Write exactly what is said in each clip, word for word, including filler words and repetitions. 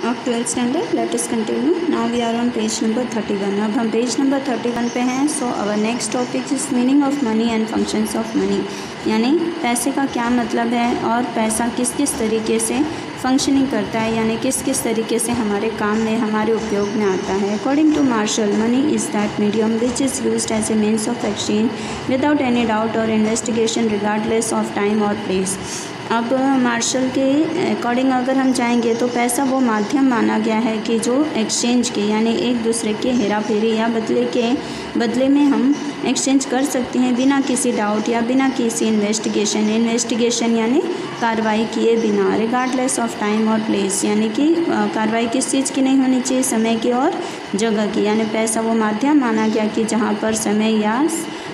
Of twelfth standard let us continue. Now we are on page number thirty one. अब हम page number thirty one पे हैं। So our next topic is meaning of money and functions of money, यानी पैसे का क्या मतलब है और पैसा किस किस तरीके से फंक्शनिंग करता है, यानी किस किस तरीके से हमारे काम में हमारे उपयोग में आता है। According to Marshall, money is that medium which is used as a means of exchange without any doubt और इन्वेस्टिगेशन रिगार्डलेस ऑफ टाइम और प्लेस। अब मार्शल के अकॉर्डिंग अगर हम जाएंगे तो पैसा वो माध्यम माना गया है कि जो एक्सचेंज के यानी एक दूसरे के हेरा फेरी या बदले के बदले में हम एक्सचेंज कर सकते हैं बिना किसी डाउट या बिना किसी इन्वेस्टिगेशन इन्वेस्टिगेशन यानी कार्रवाई किए बिना, रिगार्डलेस ऑफ टाइम और प्लेस, यानी कि कार्रवाई किस चीज़ की नहीं होनी चाहिए, समय की और जगह की। यानी पैसा वो माध्यम माना गया कि जहाँ पर समय या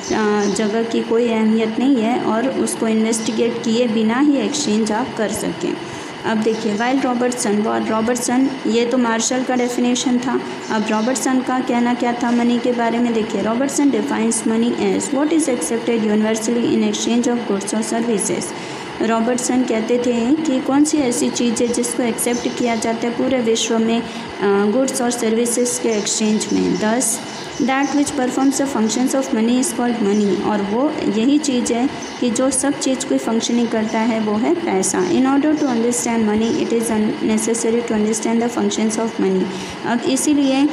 जगह की कोई अहमियत नहीं है और उसको इन्वेस्टिगेट किए बिना ही एक्सचेंज आप कर सकें। अब देखिए, वाइल रॉबर्टसन और रॉबर्टसन, ये तो मार्शल का डेफिनेशन था। अब रॉबर्टसन का कहना क्या था मनी के बारे में, देखिए। Robertson defines money as what is accepted universally in exchange of goods और सर्विसेज। रॉबर्टसन कहते थे कि कौन सी ऐसी चीज़ है जिसको एक्सेप्ट किया जाता है पूरे विश्व में गुड्स और सर्विसेज के एक्सचेंज में। Thus that which performs the functions of money is called money, और वो यही चीज़ है कि जो सब चीज़ कोई फंक्शनिंग करता है वो है पैसा। In order to understand money it is necessary to understand the functions of money. अब इसीलिए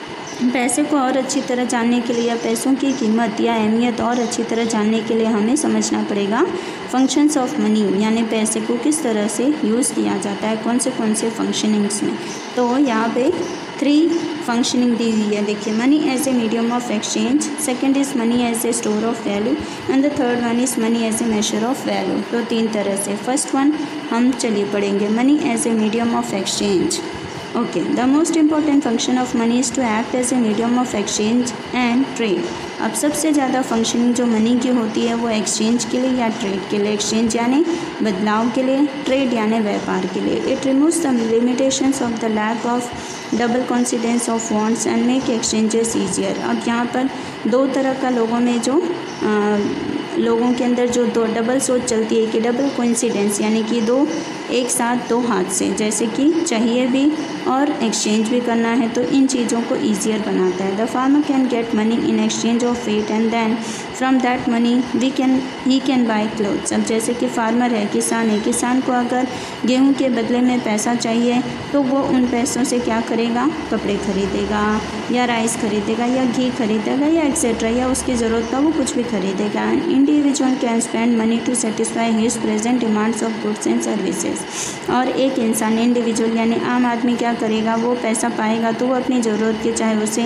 पैसे को और अच्छी तरह जानने के लिए या पैसों की कीमत या अहमियत और अच्छी तरह जानने के लिए हमें समझना पड़ेगा फंक्शंस ऑफ मनी, यानी पैसे को किस तरह से यूज़ किया जाता है, कौन से कौन से फंक्शनिंग्स में। तो यहाँ पे थ्री फंक्शनिंग दी हुई है। देखिए, money as a medium of exchange, second is money as a store of value and the third one is money as a measure of value. तो तीन तरह से। फर्स्ट वन हम चलिए पढ़ेंगे, money as a medium of exchange. Okay, the most important function of money is to act as a medium of exchange and trade. अब सबसे ज़्यादा फंक्शनिंग जो मनी की होती है वो एक्सचेंज के लिए या ट्रेड के लिए। एक्सचेंज यानी बदलाव के लिए, ट्रेड यानी व्यापार के लिए। It removes the limitations of the lack of double coincidence of wants and make exchanges easier. अब यहाँ पर दो तरह का लोगों में जो आ, लोगों के अंदर जो दो डबल सोच चलती है कि डबल कोइंसिडेंस यानी कि दो एक साथ दो हाथ से, जैसे कि चाहिए भी और एक्सचेंज भी करना है, तो इन चीज़ों को ईजियर बनाता है। The farmer can get money in exchange of wheat and then from that money we can he can buy clothes. अब जैसे कि फार्मर है, किसान है, किसान को अगर गेहूं के बदले में पैसा चाहिए तो वो उन पैसों से क्या करेगा, कपड़े खरीदेगा या राइस खरीदेगा या घी खरीदेगा या एक्सेट्रा, या उसकी ज़रूरत का वो कुछ भी खरीदेगा। Individual can spend money to satisfy his present demands of goods and services. और एक इंसान इंडिविजुअल यानी आम आदमी क्या करेगा, वो पैसा पाएगा तो वो अपनी ज़रूरत के, चाहे उसे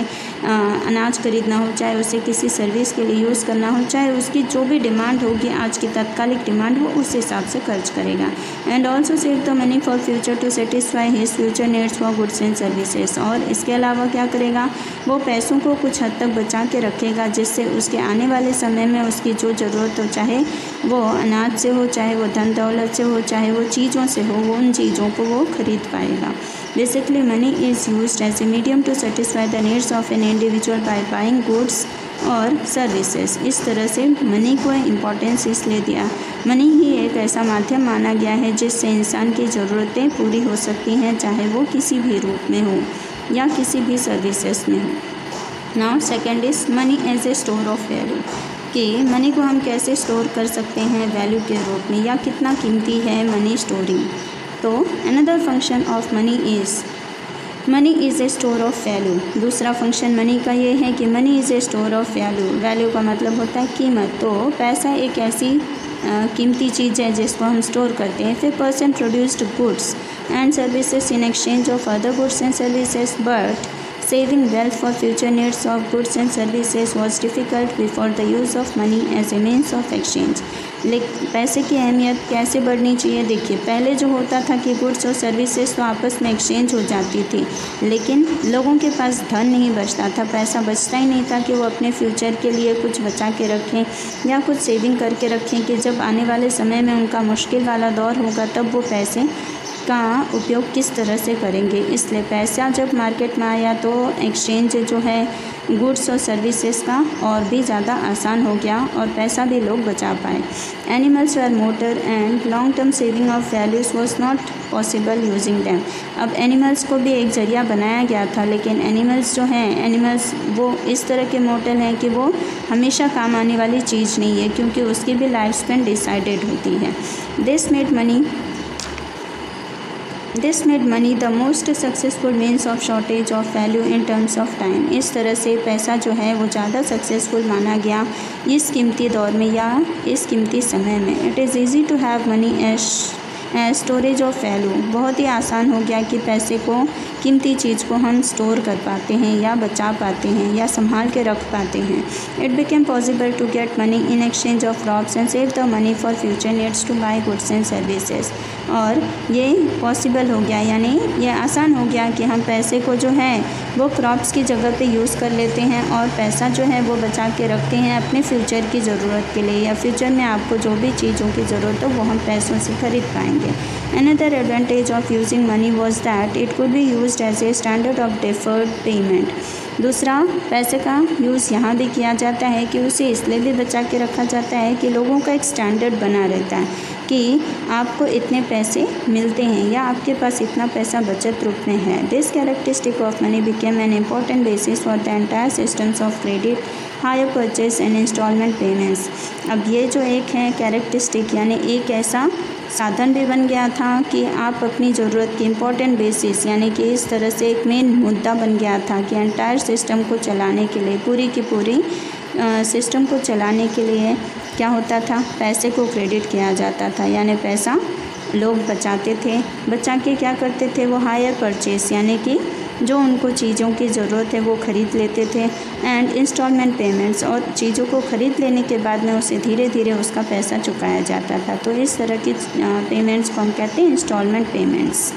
अनाज खरीदना हो, चाहे उसे किसी सर्विस के लिए यूज़ करना हो, चाहे उसकी जो भी डिमांड होगी आज की तत्कालिक डिमांड, वो उस हिसाब से खर्च करेगा। And also save the money for future to satisfy his future needs for goods and services. और इसके अलावा क्या करेगा, वो पैसों को कुछ हद तक बचा के रखेगा जिससे उसके आने वाले समय में उसकी जो ज़रूरत हो, चाहे वो अनाज से हो, चाहे वो धन दौलत से हो, चाहे वो चीज़ों से हो, वो उन चीज़ों को वो खरीद पाएगा। Basically money is used as a medium to satisfy the needs of an individual by buying goods और सर्विसेज। इस तरह से मनी को इम्पोर्टेंस इसलिए दिया, मनी ही एक ऐसा माध्यम माना गया है जिससे इंसान की ज़रूरतें पूरी हो सकती हैं, चाहे वो किसी भी रूप में हो या किसी भी सर्विसेज में हो। Now second is money as a store of value, कि मनी को हम कैसे स्टोर कर सकते हैं वैल्यू के रूप में, या कितना कीमती है मनी स्टोरिंग। तो another function of money is money is a store of value. दूसरा फंक्शन मनी का ये है कि money is a store of value. Value का मतलब होता है कीमत। तो पैसा एक ऐसी कीमती चीज़ है जिसको हम स्टोर करते हैं। If a person produced goods and services in exchange of other goods and services but saving wealth for future needs of goods and services was difficult before the use of money as a means of exchange। लेकिन पैसे की अहमियत कैसे बढ़नी चाहिए, देखिए। पहले जो होता था कि गुड्स और सर्विसेज तो आपस में एक्सचेंज हो जाती थी, लेकिन लोगों के पास धन नहीं बचता था, पैसा बचता ही नहीं था कि वो अपने फ्यूचर के लिए कुछ बचा के रखें या कुछ सेविंग करके रखें कि जब आने वाले समय में उनका मुश्किल वाला दौर होगा तब वो पैसे का उपयोग किस तरह से करेंगे। इसलिए पैसा जब मार्केट में आया तो एक्सचेंज जो है गुड्स और सर्विसेज का और भी ज़्यादा आसान हो गया और पैसा भी लोग बचा पाए। Animals were mortal and long term saving of values was not possible using them. अब एनिमल्स को भी एक ज़रिया बनाया गया था, लेकिन एनिमल्स जो हैं एनिमल्स वो इस तरह के मोटर हैं कि वो हमेशा काम आने वाली चीज़ नहीं है, क्योंकि उसकी भी लाइफ स्पेन डिसाइडेड होती है। This made money this made money the most successful means of shortage of value in terms of time. इस तरह से पैसा जो है वो ज़्यादा सक्सेसफुल माना गया इस कीमती दौर में या इस कीमती समय में। It is easy to have money as storage of value. बहुत ही आसान हो गया कि पैसे को, कीमती चीज़ को हम स्टोर कर पाते हैं या बचा पाते हैं या संभाल के रख पाते हैं। It became possible to get money in exchange of crops and save the money for future needs to buy goods and services. और ये पॉसिबल हो गया, यानी ये आसान हो गया कि हम पैसे को जो है वो क्रॉप्स की जगह पे यूज़ कर लेते हैं और पैसा जो है वो बचा के रखते हैं अपने फ्यूचर की ज़रूरत के लिए, या फ्यूचर में आपको जो भी चीज़ों की ज़रूरत हो वो हम पैसों से खरीद पाएंगे। Another advantage of using money was that it could be used as a standard of deferred payment. दूसरा, पैसे का यूज़ यहाँ भी किया जाता है कि उसे इसलिए भी बचा के रखा जाता है कि लोगों का एक स्टैंडर्ड बना रहता है कि आपको इतने पैसे मिलते हैं या आपके पास इतना पैसा बचत रूप में है। This characteristic of money became an important basis for the entire systems of credit, hire purchase and installment payments. अब ये जो एक है कैरेक्टरिस्टिक, यानी एक ऐसा साधन भी बन गया था कि आप अपनी ज़रूरत की इम्पोर्टेंट बेसिस, यानी कि इस तरह से एक मेन मुद्दा बन गया था कि एंटायर सिस्टम को चलाने के लिए, पूरी की पूरी सिस्टम को चलाने के लिए क्या होता था, पैसे को क्रेडिट किया जाता था। यानी पैसा लोग बचाते थे, बचा के क्या करते थे वो हायर परचेस, यानी कि जो उनको चीज़ों की ज़रूरत है वो ख़रीद लेते थे, एंड इंस्टॉलमेंट पेमेंट्स, और चीज़ों को ख़रीद लेने के बाद में उसे धीरे धीरे उसका पैसा चुकाया जाता था। तो इस तरह की पेमेंट्स को हम कहते हैं इंस्टॉलमेंट पेमेंट्स।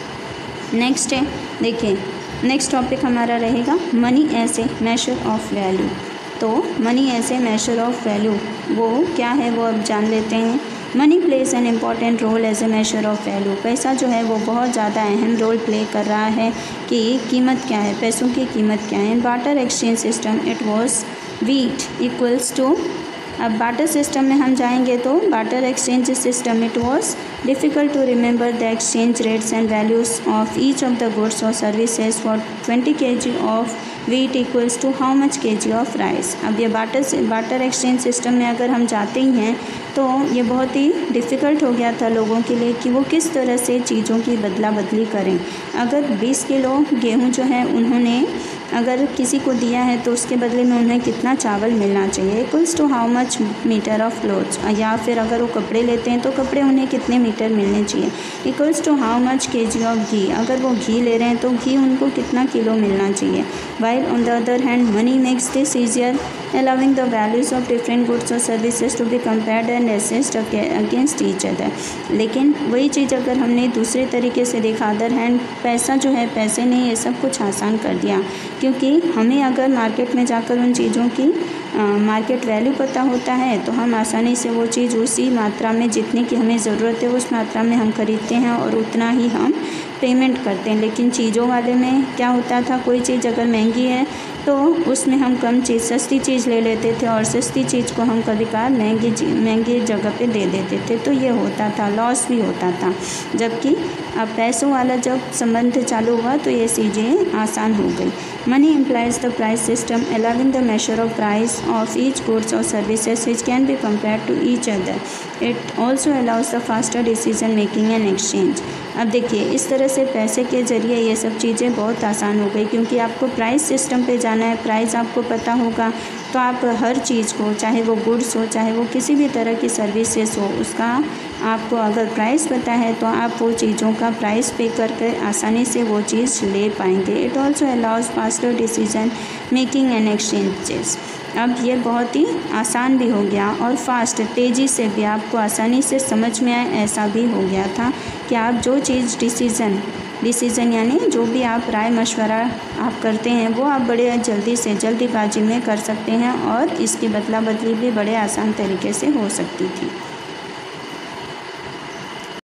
नेक्स्ट है, देखिए नेक्स्ट टॉपिक हमारा रहेगा money as a measure of value. तो money as a measure of value वो क्या है वो अब जान लेते हैं। Money plays an important role as a measure of value. पैसा जो है वो बहुत ज़्यादा अहम रोल प्ले कर रहा है कि कीमत क्या है, पैसों की कीमत क्या है। In barter exchange system it was wheat equals to, अब बार्टर सिस्टम में हम जाएंगे तो barter exchange system it was difficult to remember the exchange rates and values of each of the goods और services for twenty K G of wheat equals to how much K G of rice. अब ये barter से barter exchange system में अगर हम जाते ही हैं तो ये बहुत ही डिफ़िकल्ट हो गया था लोगों के लिए कि वो किस तरह से चीज़ों की बदला बदली करें। अगर बीस किलो गेहूँ जो है उन्होंने अगर किसी को दिया है तो उसके बदले में उन्हें कितना चावल मिलना चाहिए, equals to how much meter of clothes, या फिर अगर वो कपड़े लेते हैं तो कपड़े उन्हें कितने मीटर मिलने चाहिए, equals to how much K G of घी, अगर वो घी ले रहे हैं तो घी उनको कितना किलो मिलना चाहिए। While on the other hand money makes this easier allowing the values of different goods or services to be compared and assessed against each other। लेकिन वही चीज़ अगर हमने दूसरे तरीके से देखा, अदर हैंड पैसा जो है, पैसे ने ये सब कुछ आसान कर दिया, क्योंकि हमें अगर मार्केट में जाकर उन चीज़ों की मार्केट वैल्यू पता होता है तो हम आसानी से वो चीज़ उसी मात्रा में जितने की हमें ज़रूरत है उस मात्रा में हम खरीदते हैं और उतना ही हम पेमेंट करते हैं। लेकिन चीज़ों वाले में क्या होता था, कोई चीज़ अगर महंगी है तो उसमें हम कम चीज़, सस्ती चीज़ ले लेते थे और सस्ती चीज़ को हम कभी कभार महंगी महंगी जगह पे दे देते थे, तो ये होता था, लॉस भी होता था। जबकि अब पैसों वाला जब संबंध चालू हुआ तो ये चीज़ें आसान हो गई। Money implies the price system allowing the measure of price of each goods और services which can be compare to each other. It also allows the faster decision making and exchange. अब देखिए इस तरह से पैसे के ज़रिए ये सब चीज़ें बहुत आसान हो गई, क्योंकि आपको प्राइस सिस्टम पे जाना है, प्राइस आपको पता होगा तो आप हर चीज़ को, चाहे वो गुड्स हो चाहे वो किसी भी तरह की सर्विसेज हो, उसका आपको अगर प्राइस पता है तो आप वो चीज़ों का प्राइस पे करके आसानी से वो चीज़ ले पाएंगे। It also allows faster decision making and exchanges. अब ये बहुत ही आसान भी हो गया और फास्ट, तेज़ी से भी आपको आसानी से समझ में आए ऐसा भी हो गया था कि आप जो चीज़ डिसीज़न डिसीज़न यानी जो भी आप राय मशवरा आप करते हैं वो आप बड़े जल्दी से जल्दीबाजी में कर सकते हैं और इसकी बदला बदली भी बड़े आसान तरीके से हो सकती थी।